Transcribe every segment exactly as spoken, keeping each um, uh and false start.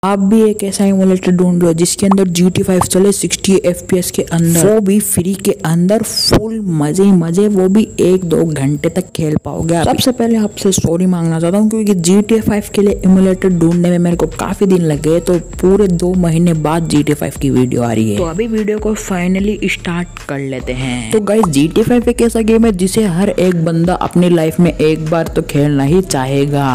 आप भी एक ऐसा इमुलेटर ढूंढ रहे हो जिसके अंदर जी टी फाइव चले सिक्सटी एफ पी एस के अंदर, वो भी फ्री के अंदर, फुल मजे मजे, वो भी एक दो घंटे तक खेल पाओगे। सबसे पहले आपसे सॉरी मांगना चाहता हूँ क्योंकि जी टी फाइव के लिए इमुलेटर ढूंढने में मेरे को काफी दिन लगे, तो पूरे दो महीने बाद जी टी फाइव की वीडियो आ रही है। तो अभी वीडियो को फाइनली स्टार्ट कर लेते हैं। तो गाइस, जी टी फाइव एक ऐसा गेम है जिसे हर एक बंदा अपनी लाइफ में एक बार तो खेलना ही चाहेगा।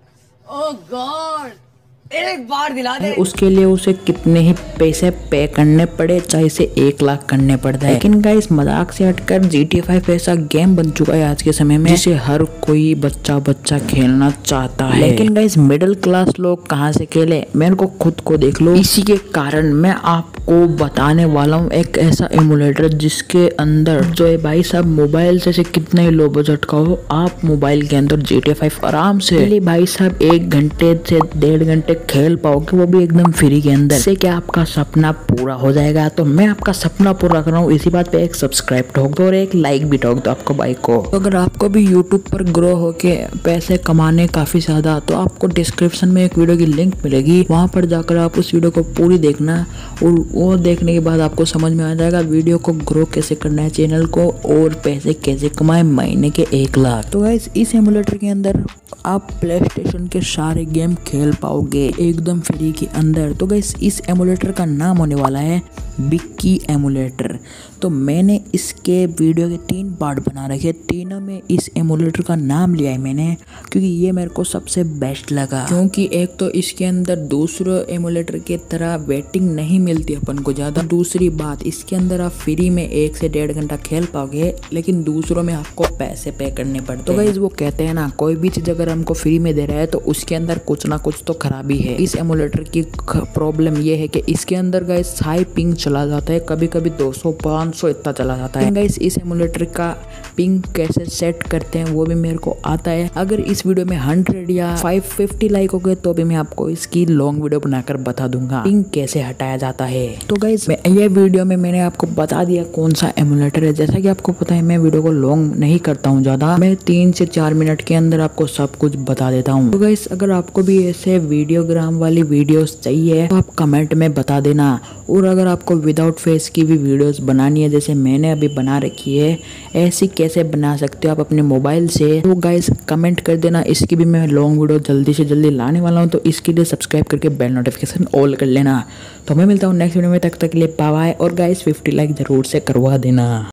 ओह गॉड, एक बार दिला दे। उसके लिए उसे कितने ही पैसे पे करने पड़े, चाहे से एक लाख करने पड़ता है। लेकिन गाइस, मजाक से हटकर जी टी फाइव ऐसा गेम बन चुका है आज के समय में जिसे हर कोई बच्चा बच्चा खेलना चाहता है। लेकिन गाइस, मिडिल क्लास लोग कहाँ से खेले, मेरे को खुद को देख लो। इसी के कारण मैं आपको बताने वाला हूँ एक ऐसा इमुलेटर जिसके अंदर जो है भाई साहब, मोबाइल से, से कितना ही लो बजट का हो, आप मोबाइल के अंदर जी टी फाइव आराम से भाई साहब एक घंटे से डेढ़ घंटे खेल पाओगे, वो भी एकदम फ्री के अंदर। से क्या आपका सपना पूरा हो जाएगा। तो मैं आपका सपना पूरा कर रहा हूँ, इसी बात पे एक सब्सक्राइब ठोक दो और एक लाइक भी ठोक दो आपको भाई को। तो अगर आपको भी यूट्यूब पर ग्रो होके पैसे कमाने काफी ज्यादा, तो आपको डिस्क्रिप्शन में एक वीडियो की लिंक मिलेगी, वहां पर जाकर आप उस वीडियो को पूरी देखना और वो देखने के बाद आपको समझ में आ जाएगा वीडियो को ग्रो कैसे करना है, चैनल को, और पैसे कैसे कमाए महीने के एक लाख। तो गाइस, इस एमुलेटर के अंदर आप प्ले स्टेशन के सारे गेम खेल पाओगे एकदम फ्री के अंदर। तो गाइस, इस एमुलेटर का नाम होने वाला है बिक्की एमुलेटर। तो मैंने इसके वीडियो के तीन पार्ट बना रखे, तीनों में इस एमुलेटर का नाम लिया है मैंने क्योंकि ये मेरे को सबसे बेस्ट लगा। क्योंकि एक तो इसके अंदर दूसरे एमुलेटर की तरह वेटिंग नहीं मिलती अपन को ज़्यादा, दूसरी बात इसके अंदर आप फ्री में एक से डेढ़ घंटा खेल पाओगे, लेकिन दूसरों में आपको पैसे पे करने पड़ते हैं। तो गाइस, वो कहते हैं ना, कोई भी चीज़ अगर हमको फ्री में दे रहा है तो उसके अंदर कुछ ना कुछ तो खराबी है। इस एमुलेटर की प्रॉब्लम ये है कि इसके अंदर गाइस हाई पिंग चला जाता है, कभी कभी दो सौ पाँच सौ इतना चला जाता है। गाइस, इस एमुलेटर का पिंग कैसे सेट करते हैं वो भी मेरे को आता है। अगर इस वीडियो में हंड्रेड या फाइव फिफ्टी लाइक हो गए तो भी मैं आपको इसकी लॉन्ग वीडियो बनाकर बता दूंगा पिंग कैसे हटाया जाता है। तो गाइस, ये वीडियो में मैंने आपको बता दिया कौन सा एमुलेटर है। जैसा कि आपको पता है, मैं वीडियो को लॉन्ग नहीं करता हूँ ज्यादा, मैं तीन से चार मिनट के अंदर आपको सब कुछ बता देता हूँ। तो गाइस, अगर आपको भी ऐसे वीडियोग्राम वाली वीडियोस चाहिए तो आप कमेंट में बता देना, और अगर आपको विदाउट फेस की भी वीडियोस बनानी है जैसे मैंने अभी बना रखी है, ऐसी कैसे बना सकते हो आप अपने मोबाइल से, तो गाइस कमेंट कर देना। इसकी भी मैं लॉन्ग वीडियो जल्दी से जल्दी लाने वाला हूँ, तो इसके लिए सब्सक्राइब करके बेल नोटिफिकेशन ऑल कर लेना। तो मैं मिलता हूँ नेक्स्ट वीडियो में, तक तक के लिए बाय बाय, और गाइस फिफ्टी लाइक जरूर से करवा देना।